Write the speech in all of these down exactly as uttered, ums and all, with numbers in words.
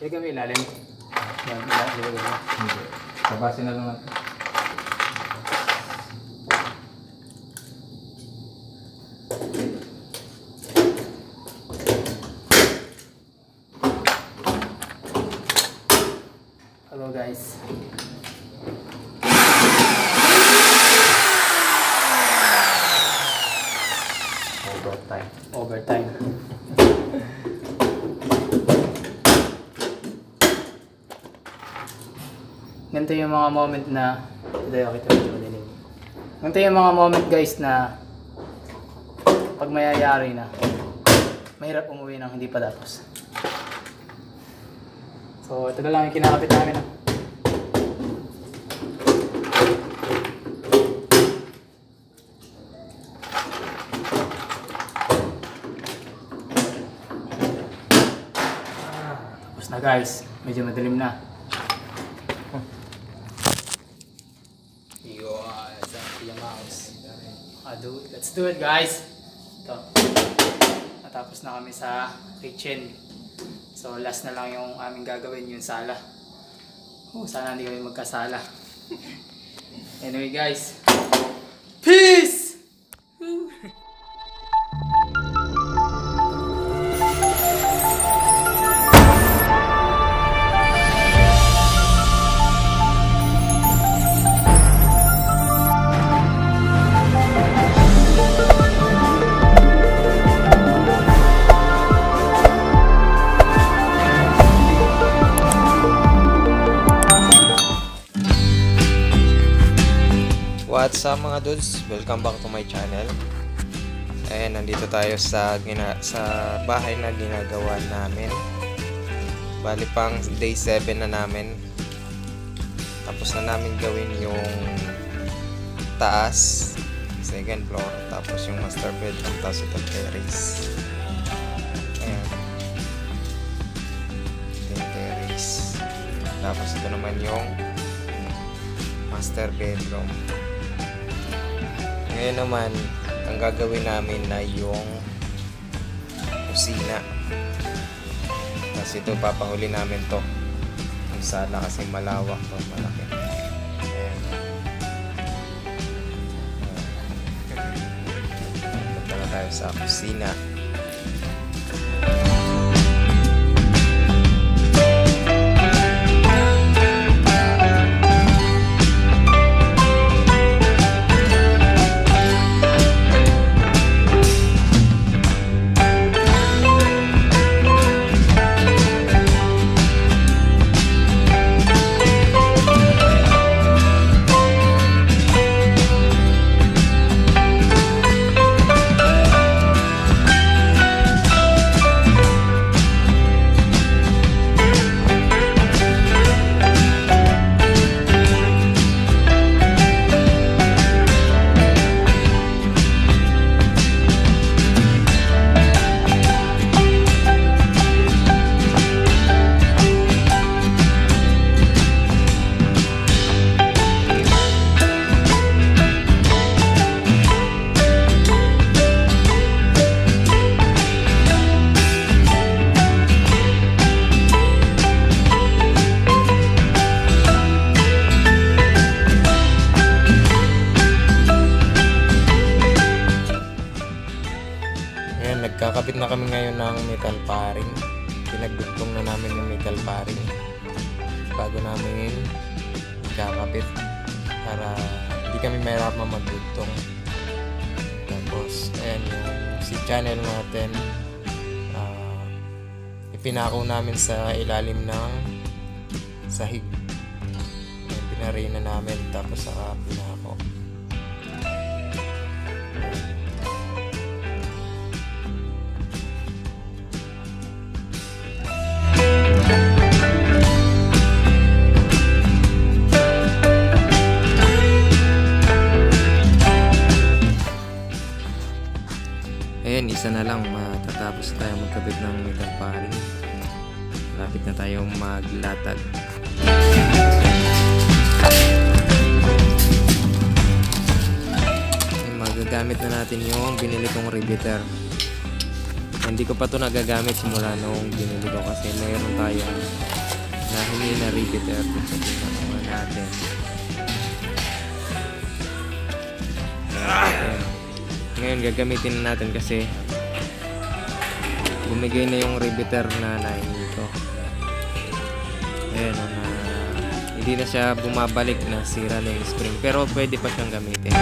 Hindi kami ilalim. Yan, ilalim. Hindi. Tabasin na lang natin. Hello guys. Overtime. Overtime. Ganito yung mga moment na hindi ako kita medyo madilim. Ganito yung mga moment guys na pag mayayari na mahirap umuwi nang hindi pa tapos. So ito na lang yung kinakapit namin. Tapos na guys, medyo madilim na. Do it. Let's do it guys. Ito. Natapos na kami sa kitchen. So last na lang yung aming gagawin, yung sala. Oh, sana hindi kami magkasala. Anyway guys. Peace! What's up mga dudes? Welcome back to my channel. Ayan, nandito tayo sa, gina sa bahay na ginagawa namin. Bali pang day seven na namin. Tapos na namin gawin yung taas, second floor, tapos yung master bedroom, tapos ito terrace. Ayan, yung terrace. Tapos ito naman yung master bedroom. Ngayon naman, ang gagawin namin na yung kusina. Kasi ito, papahuli namin to yung sala kasi malawak to, malaki. Ayan. Punta na tayo sa kusina. Nagkakabit na kami ngayon ng metal paring. Pinagdugtong na namin yung metal paring bago namin kakabit para hindi kami mahirapan magdugtong. Tapos ayan yung si channel natin, uh, ipinako namin sa ilalim ng sahig. Ayan, pinarina namin tapos saka pinako. Ayan, isa na lang matatapos tayo magkabit ng metal paring. Lapit na tayo maglatag. Magagamit na natin yung binili kong riveter. Hindi ko pa ito nagagamit simula nung binili ko kasi mayroon tayong na hindi na repeater sa pinakawa natin. Ayan. Ngayon gagamitin na natin kasi bumigay na yung repeater na nine ito. Ayan, na hindi na siya bumabalik, na sira na yung spring, pero pwede pa siyang gamitin.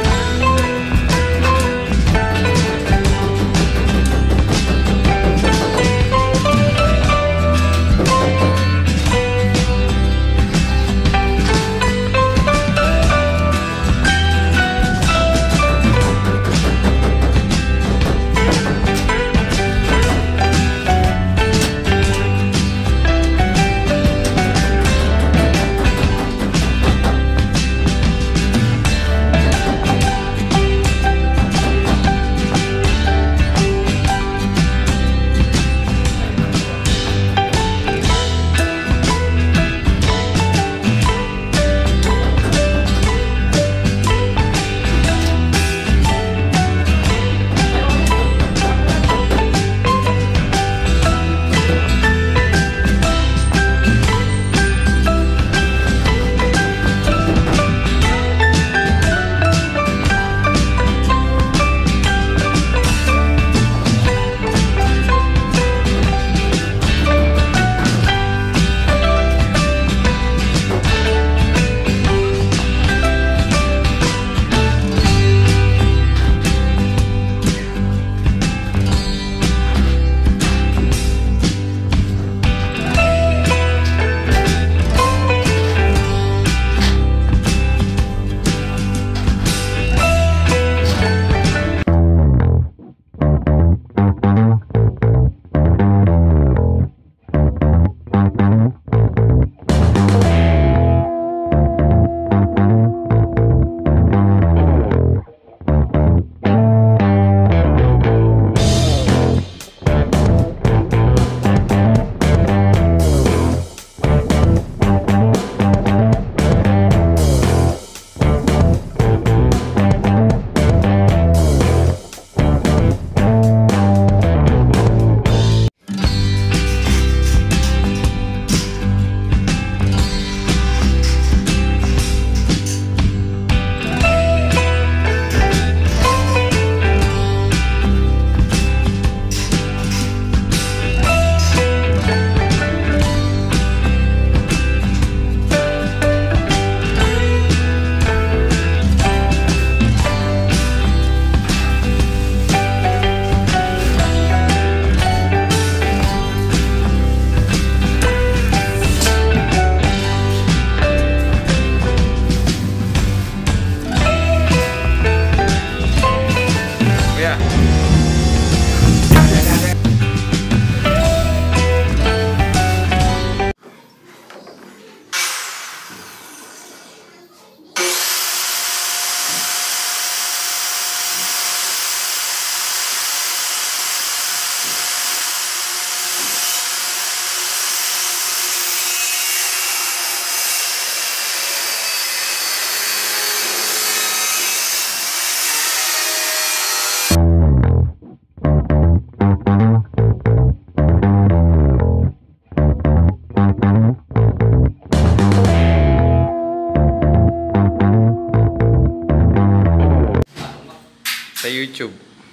Sa YouTube.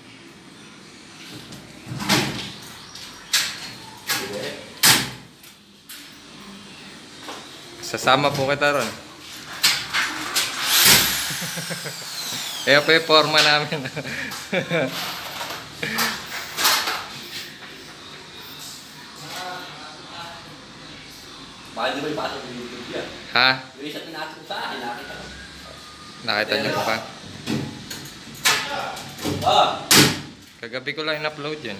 Sasama po kita ron. Kaya po yung forma namin. Bakit di ba ipasok sa YouTube yan? Ha? Yung isa pinasok sa akin, nakita ko. Nakita niyo pa? Ah! Kagabi ko lang in-upload yan.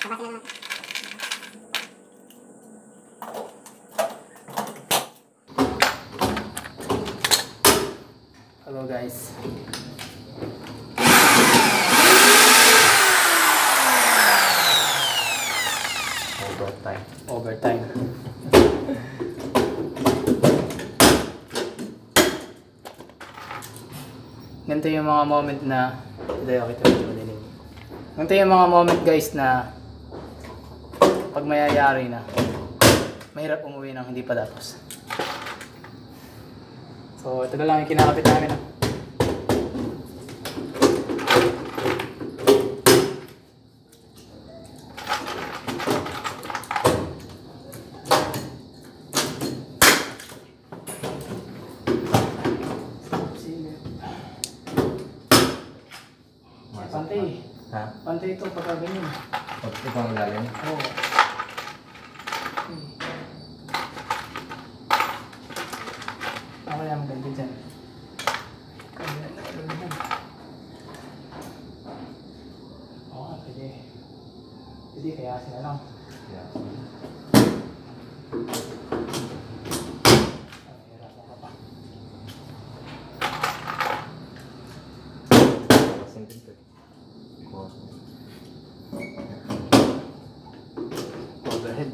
Hello guys. Overtime. Overtime. Ganito yung mga moment na hindi ako ito medyo malilim. Ganito yung mga moment guys na pag mayayari na mahirap umuwi ng hindi pa tapos. So ito na lang yung kinakapit namin. ah. Pantay. Ha? Pantay ito pagka ganyan. Pag ito ang lalim. Oo. Hmm. Ako lang maganda dyan. Kaya na alam naman. Oo, pwede. Pwede, kaya sila lang. Yeah. Ah, hirapan ka pa. Pasin din ito. Cool. Overhead.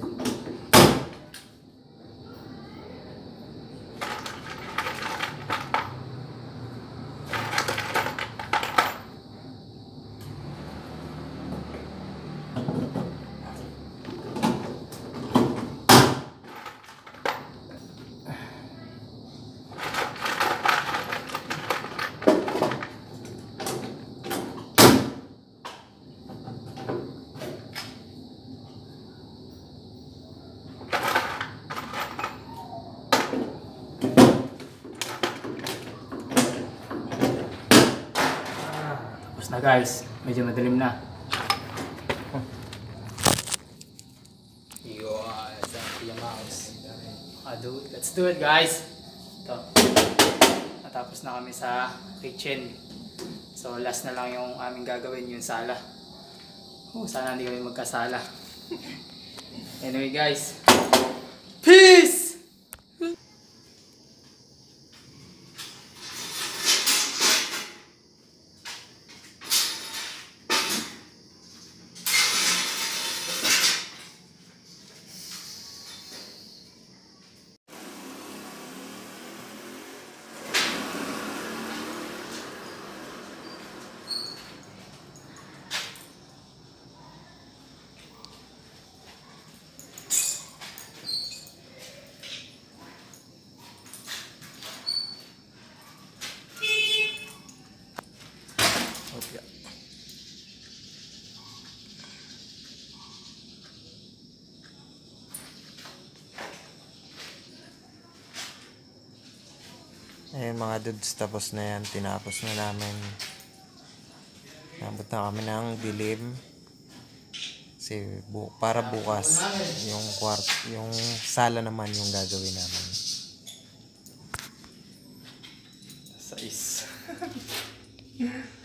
Tapos na guys, medyo madilim na. Yun, sa yung mouse. Ah, do it. Let's do it guys. Ito. Natapos na kami sa kitchen. So last na lang yung aming gagawin, yung sala. Oh, sana hindi kami magkasala. Anyway guys, peace! Okay. Ayun mga dudes, tapos na yan. Tinapos na namin. Nabot na kami ng dilim. Kasi bu para bukas yung kwart yung sala naman yung gagawin namin. Sais.